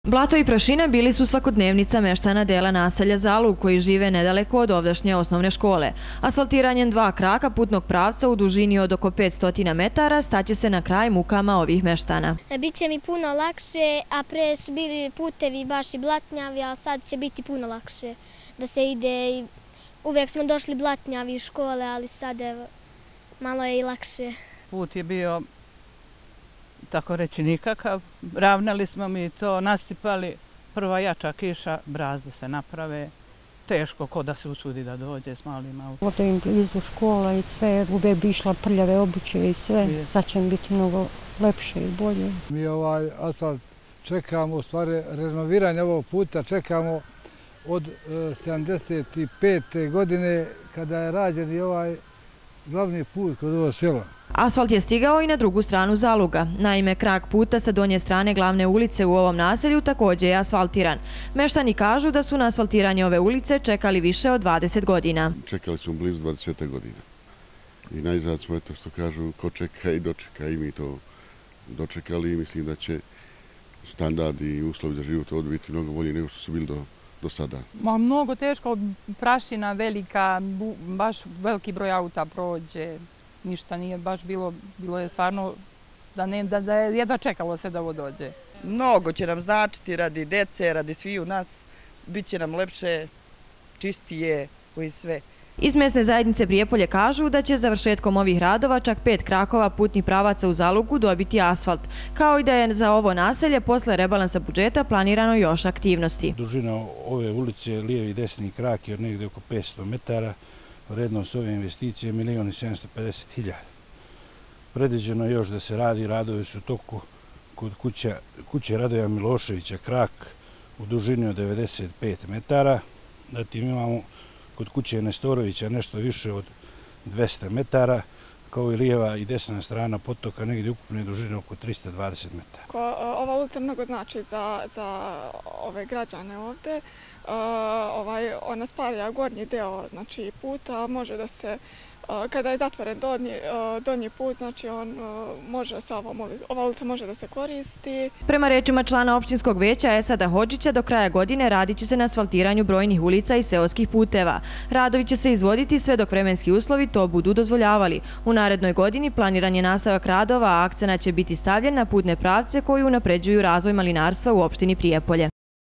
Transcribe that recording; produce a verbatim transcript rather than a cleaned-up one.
Blato i prašina bili su svakodnevnica meštana dela naselja Zalug koji žive nedaleko od ovdašnje osnovne škole. Asfaltiranjem dva kraka putnog pravca u dužini od oko petsto metara staće se na kraj mukama ovih meštana. Biće mi puno lakše, a pre su bili putevi baš i blatnjavi, a sad će biti puno lakše da se ide. Uvijek smo došli blatnjavi iz škole, ali sad evo, malo je i lakše. Put je bio, tako reći, nikakav. Ravnali smo mi to, nasipali, prva jača kiša, brazde se naprave. Teško ko da se usudi da dođe s malim autom. Ovdje im blizu škola i sve, uvijek bi išla prljave obuće i sve. Sad će im biti mnogo lepše i bolje. Mi ovaj asfalt čekamo, u stvari renoviranje ovog puta čekamo od sedamdeset pete godine kada je rađen i ovaj glavni put kod ovo selo. Asfalt je stigao i na drugu stranu Zaluga. Naime, krak puta sa donje strane glavne ulice u ovom naselju također je asfaltiran. Meštani kažu da su na asfaltiranje ove ulice čekali više od dvadeset godina. Čekali smo blizu dvadeset godina. I najzad smo, eto što kažu, ko čeka i dočeka, i mi to dočekali i mislim da će standard i uslovi za život ovdje biti mnogo bolji nego što su bili do do sada. Mnogo teško, prašina velika, baš veliki broj auta prođe, ništa nije baš bilo, bilo je stvarno da, ne, da, da je jedva čekalo se da ovo dođe. Mnogo će nam značiti radi dece, radi sviju nas, bit će nam lepše, čistije i sve. Iz mesne zajednice Prijepolje kažu da će završetkom ovih radova čak pet krakova putnih pravaca u Zalugu dobiti asfalt, kao i da je za ovo naselje posle rebalansa budžeta planirano još aktivnosti. Dužina ove ulice, lijevi i desni krak je od negdje oko petsto metara, vrednost ove investicije je milion i sedamsto pedeset hiljada. Predviđeno je još da se radi, radovi su u toku kod kuća, kuće Radoja Miloševića, krak u dužini od devedeset pet metara, zatim imamo kod kuće Nestorovića nešto više od dvesta metara, kao i lijeva i desna strana potoka, negdje ukupne dužine oko trista dvadeset metara. Ova ulica mnogo znači za, za ove građane ovdje. Ovaj, ona spaja gornji deo znači, puta, može da se, kada je zatvoren donji, donji put, znači on može sa ovom ulicom, ova ulica može da se koristi. Prema rečima člana opštinskog veća Esada Hodžića, do kraja godine radit će se na asfaltiranju brojnih ulica i seoskih puteva. Radovi će se izvoditi sve dok vremenski uslovi to budu dozvoljavali. U narednoj godini planiran je nastavak radova, a akcenat će biti stavljen na putne pravce koji unapređuju razvoj malinarstva u opštini Prijepolje.